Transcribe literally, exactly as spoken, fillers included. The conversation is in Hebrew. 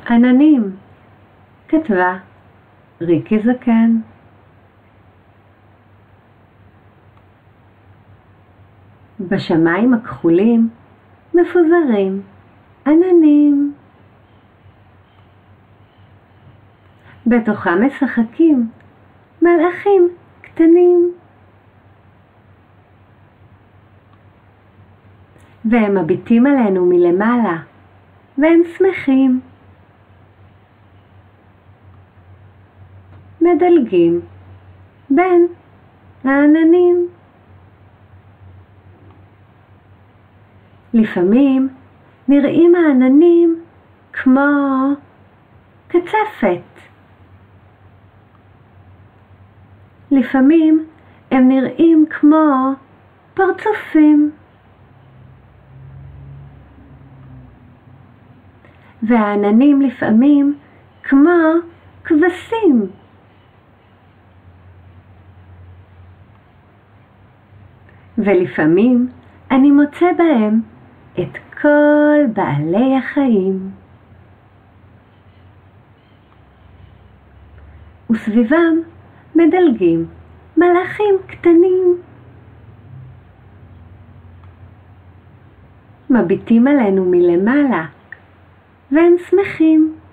עננים, כתבה ריקי זקן. בשמיים הכחולים מפוזרים עננים. בתוכם משחקים מלאכים קטנים. והם מביטים עלינו מלמעלה, והם שמחים. מדלגים בין העננים. לפעמים נראים העננים כמו קצפת. לפעמים הם נראים כמו פרצופים. והעננים לפעמים כמו כבשים. ולפעמים אני מוצא בהם את כל בעלי החיים. וסביבם מדלגים מלאכים קטנים. מביטים עלינו מלמעלה, והם שמחים.